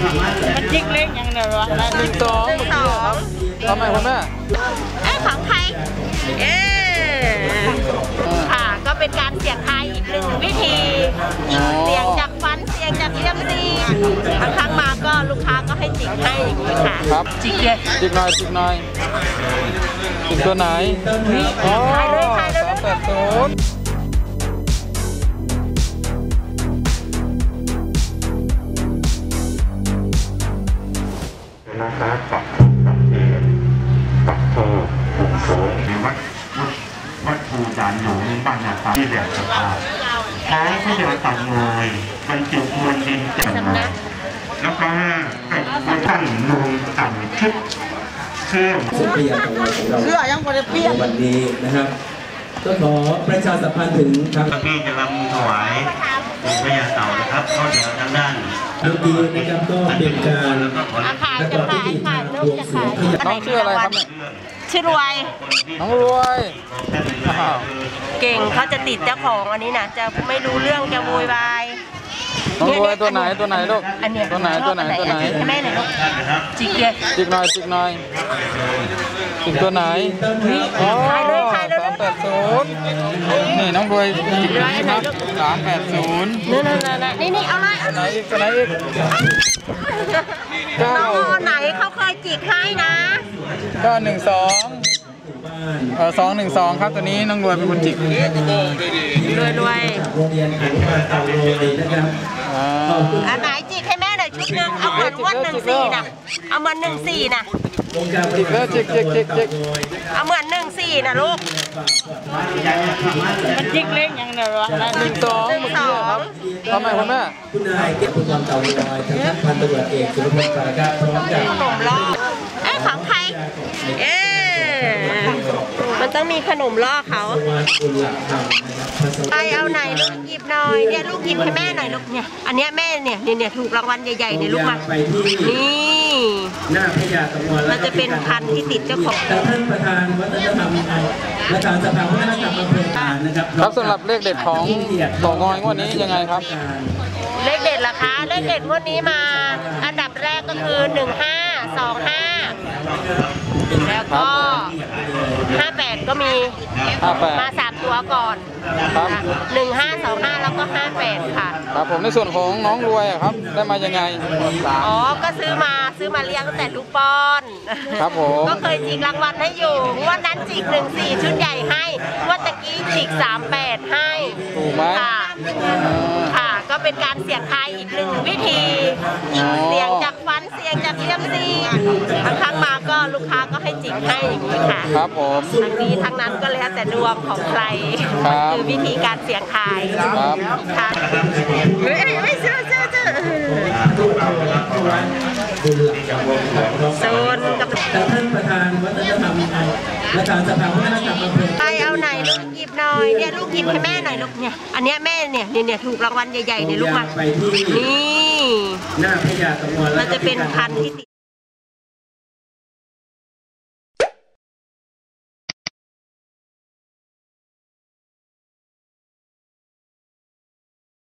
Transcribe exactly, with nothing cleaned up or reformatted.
มันจิกเล็กยังเดี๋ยววะหนึ่งสองสองทำไมคุณแม่เอ้ของใครเออค่ะก็เป็นการเสี่ยงทายอีกหนึ่งวิธีเสี่ยงจากฟันเสี่ยงจากเลียมซีบางครั้งมาก็ลูกค้าก็ให้จิกให้อย่างนี้ค่ะครับจิกเลยจิกหน่อยจิกหน่อยจิกตัวไหนอ๋อทายเลยทายเลยสามแปดศูนย์นะคะปักปักเอปักโทปักโสมีวัดวัดภูจานหลวงบ้านนาคาที่เดียวกันใช้พระเดชตัดเลยบรรจุมวลดินเต็มแล้วก็ให้ตั้งลงตั้งชุดเครื่องเสื้อยังพอได้เปลี่ยนวันนี้นะครับก็ขอประชาสัมพันธ์ถึงทางพี่จะนำถวายองค์พญาเต่านะครับเข้าแถวทางด้านเมื่อกี้นะครับก็เป็นการประกอบพิธีบวงสรวงน้องชื่ออะไรครับเนี่ยชื่อรวยน้องรวยเก่งเขาจะติดเจ้าของอันนี้นะจะไม่รู้เรื่องจะโวยวายน้องรวยตัวไหนตัวไหนลูกตัวไหนตัวไหนตัวไหนแม่ไหนลูกจิกเลยจิกหน่อยจิกหน่อยจิกตัวไหนอ๋อสามแปดศูนย์นี่น้องรวยจิกนะครับสามแปดศูนย์นี่นี่นี่เอาเลยตัวไหนอีกตัวไหนอีกน้องไหนเขาเคยจิกให้นะก็หนึ่งสองเออสองหนึ่งสองครับตัวนี้น้องรวยเป็นคนจิกรวยรวยโรงเรียนของเต่าโรยนะครับอันไหนจิกให้แม่หน่อยชุดหนึ่งเอาเหมือนวัดหนึ่งสี่นะเอาเหมือนหนึ่งสี่นะจิกแล้วจิกจิกจิกจิกเอาเหมือนหนึ่งสี่นะลูกมันจิกเล็กยังเดี๋ยววะหนึ่งสองเมื่อกี้ครับทำไมคุณแม่คุณนายเก็บคุณความเต่าโรยทางท่านพันตำรวจเอกสุรพงศ์ปราการพร้อมกับขนมลอกเอ้ของใครเอ๊มันต้องมีขนมล่อเขาไปเอาไหนลูกหยิบหน่อยเนี่ยลูกหยิบให้แม่หน่อยลูกเนี่ยอันเนี้ยแม่เนี่ยเนี่ยถูกรางวัลใหญ่ๆเนี่ยลูกมานี่หน้าพญากมลมันจะเป็นพันธุ์ที่ติดเจ้าของท่านประธานวัฒนธรรมประธานสภาวัฒนธรรมอำเภอการนะครับครับสำหรับเลขเด็ดของต่องอยงวดนี้ยังไงครับเลขเด็ดล่ะคะเลขเด็ดงวดนี้มาอันดับแรกก็คือหนึ่งห้าสองห้าแล้วก็ห้าแปดก็มีมาสามตัวก่อนหนึ่งห้าสองห้าแล้วก็ห้าแปดค่ะครับผมในส่วนของน้องรวยครับได้มายังไงอ๋อก็ซื้อมาซื้อมาเลี้ยงตั้งแต่ลูกป้อนครับผมก็เคยจิกรางวัลให้อยู่วันนั้นจิกหนึ่งสี่ชุดใหญ่ให้วันตะกี้จิกสามแปดให้ถูกไหมค่ะค่ะก็เป็นการเสี่ยงทายอีกหนึ่งวิธีเสี่ยงจากฟันเสี่ยงจากเลียมซีบางครั้งมาก็ลูกค้าก็ให้จิกให้อย่างนี้ค่ะครับผมทั้งนี้ทั้งนั้นก็แล้วแต่ดวงของใครคือวิธีการเสี่ยงทายครับค่ะเฮ้ยไม่เชื่อเชื่อเชื่อโซนกับท่านประธานวัฒนธรรมประธานสภาวัฒนธรรมอำเภอไปเอาไหนลูกหยิบหน่อยเนี่ยลูกหยิบให้แม่หน่อยลูกเนี่ยอันเนี้ยแม่เนี่ยเนี่ยถูกรางวัลใหญ่ๆเนี่ยลูกมานี่หน้าพญากมลมันจะเป็นพันธุ์ที่